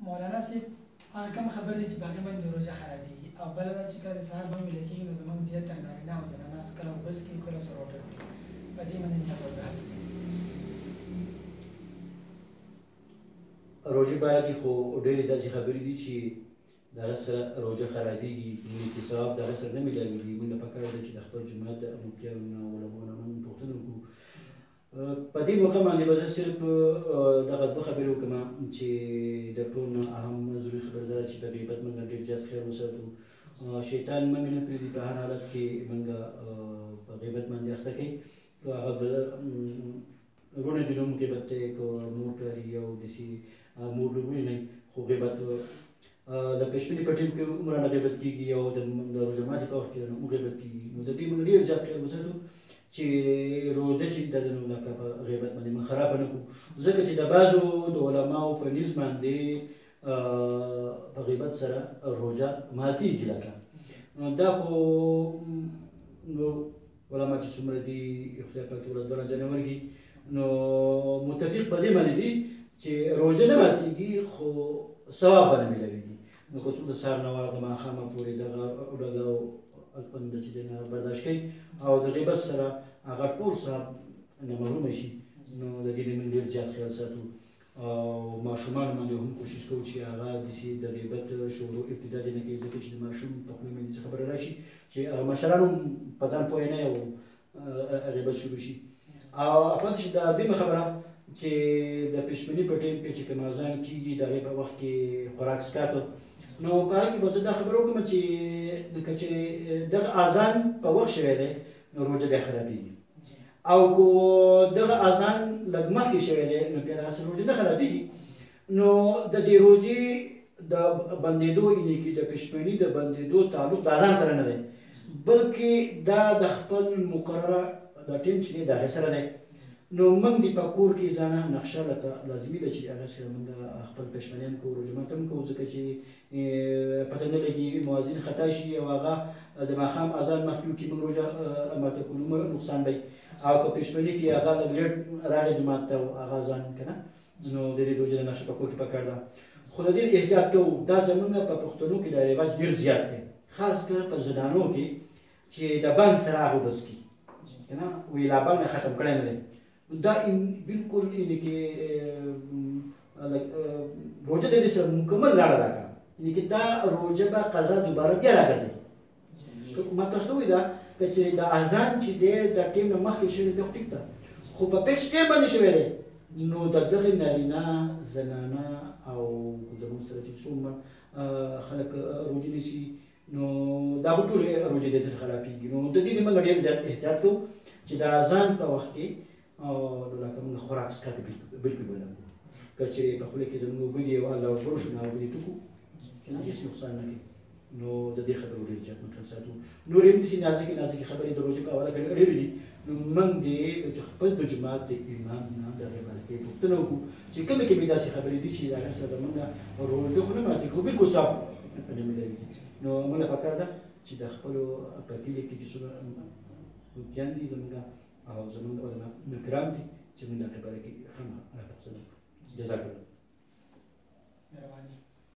مولانا صاحب هغه کوم خبر دی چې په هغې باندې روژه خرابېږي او بله دا چې کله د سهار بانګ ویله کېږي نو زموږ زیاتره نارینه او زنانه کله اوبه څښي کله سروټه خوري په دې باندې چا وضاحت روژې باره کې خو ډېرې داسې خبرې دي چې د هغه سره روژه خرابېږي نیکي ثواب د هغه سره نه میلاوېږي موږ له پکار ده چې د خپل جومات د مفتیانو نه علماو نه موږ پوښتنه وکړو په دې موقع باندې به زه صرف دغه دوه خبرې وکړم چې د ټول نه اهم ضروري خبره دا ده چې په غیبت موږ ډېر زیات خیال وساتو شیطان موږ نه پرېږدي په هر حالت کې موږ په غیبت باندې اخته کوي که هغه وروڼه دي نو هم غیبت دی که مور پلار یې او داسې مور لورونه نه خو غیبت د پشمنې په ټیم کې هم رانه غیبت کېږي او د روژه ماتې په وخت کې رانه هم غیبت کېږي نو د دې موږ ډېر زیات خیال وساتو چې روژه چې دا د نو لکه په غیبت باندې موږ خرابه نه کړو ځکه چې د بعضو د علماو په نیز باندې په غیبت سره روژه ماتېږي لکه دا خو نو علما چې څومره دي خدای پاک ورته دوه جنه ورکړي نو متفق په دې باندې دي چې روژه نه ماتېږي خو ثواب به نه میلاوېږي نو که څوک د سهار نه د ماښامه پورې دغه ډډه او الفنده چې دی نه برداشت کوي او د غیبت سره هغه ټول ثواب نه محرومه شي نو د دې موږ ډېر زیات خیال ساتو او ماشومانو باندې هم کوشش کوو چې هغه داسې د غیبت شروع ابتدا دې نه کوي ځکه چې د ماشوم په خوله باندې خبره راشي چې هغه مشران هم په ځان پوه نه او غیبت شروع شي او پاتې شي دا دویمه خبره چې د پشمني په ټیم کې چې کوم اذان کېږي د هغې په وخت کې خوراک څښاک نو په هغې کې به زه دا خبره وکړم چې لکه چې دغه اذان په وخت شوی دی نو روژه بیا خرابېږي او که دغه اذان لږ مخکې شوی دی نو بیا دغسې روژه نه خرابېږي نو د دې روژې د بندېدو یعنې کې د پشمني د بندېدو تعلق د اذان سره نه دی بلکې دا د خپل مقرره د ټیم چې دی د هغې سره دی نو موږ د په کور کې ځانه نقشه لکه لازمي ده چې هغه سره موږ خپل پشمني هم کوو روژه ماته هم کوو ځکه چې پته نه لګي مؤذن خطا شي او هغه د ماښام اذان مخکې وکړي موږ روژه ماته کړو نو نقصان به او که پشمني کې هغه لږ لیټ راغی جومات ته او هغه اذان که نه نو د دې روژې د نقشه په کور کې پکار ده خو د دې احتیاط کوو دا زموږ په پښتنو کې دا رواج ډېر زیات دی خاص کر په زنانو کې چې د بانک سره هغه وبس کړي که نه وایي لا بانک ختم کړی نه دی دا بالکل یعنې کې روژه د دې سره مکمل لاره راکړه یعنې کې دا روژه به قضا دوباره بیا راګرځوي ما تاسو ته ووایي دا که چېرې د اذان چې دی د ټیم نه مخکې شوی دی ټیک ده خو په پیش ټیم باندې شوی دی نو د دغې نارینه زنانه او زموږ سره چې څومره خلک روژې نیسي نو دا خو ټولې روژې د سره خرابېږي نو د دې موږ ډېر زیات احتیاط کوو چې د اذان په وخت کې او لکه موږ خوراک څښاک بالکل به نه کوو که چېرې په خوله کې زموږ اوبه دي او الله اکبر وشو نو اوبه دې توکو که نه هېڅ نقصان نه کوي نو د دې خبرو ډېر زیات مطلب ساتو نورې هم داسې نازکې نازکې خبرې د روژې په حواله کې ډېرې دي نو موږ دې خپل د جومات د امام نه د هغې باره کې پوښتنه وکړو چې کومې کومې داسې خبرې دي چې د هغه سره زموږ روژه خو نه ماتې کوو بالکل صاف نه میلاوېږي نو موږ له پکار ده چې د خپلو په کلي کې چې څومره مفتیان دي زموږ او زموږ علما کرام دي چې موږ د هغې باره کې هم پوښتنه وکړو جزاک الله مهرباني